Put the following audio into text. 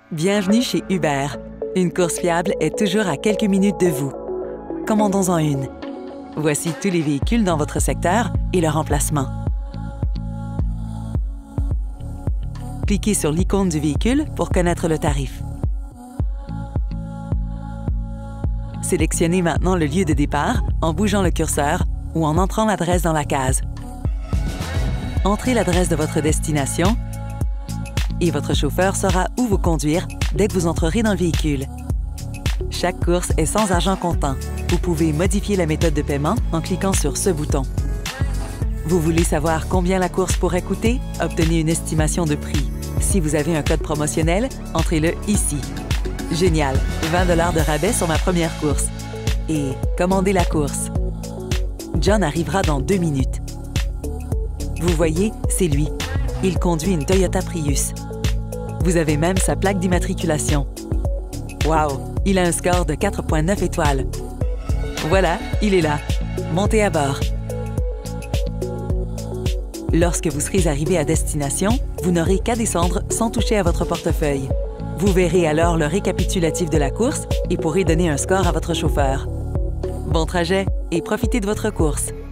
Bienvenue chez Uber. Une course fiable est toujours à quelques minutes de vous. Commandons-en une. Voici tous les véhicules dans votre secteur et leur emplacement. Cliquez sur l'icône du véhicule pour connaître le tarif. Sélectionnez maintenant le lieu de départ en bougeant le curseur ou en entrant l'adresse dans la case. Entrez l'adresse de votre destination et votre chauffeur saura où vous conduire dès que vous entrerez dans le véhicule. Chaque course est sans argent comptant. Vous pouvez modifier la méthode de paiement en cliquant sur ce bouton. Vous voulez savoir combien la course pourrait coûter? Obtenez une estimation de prix. Si vous avez un code promotionnel, entrez-le ici. Génial! 20 $ de rabais sur ma première course. Et commandez la course. John arrivera dans 2 minutes. Vous voyez, c'est lui. Il conduit une Toyota Prius. Vous avez même sa plaque d'immatriculation. Wow! Il a un score de 4,9 étoiles. Voilà, il est là. Montez à bord. Lorsque vous serez arrivé à destination, vous n'aurez qu'à descendre sans toucher à votre portefeuille. Vous verrez alors le récapitulatif de la course et pourrez donner un score à votre chauffeur. Bon trajet et profitez de votre course!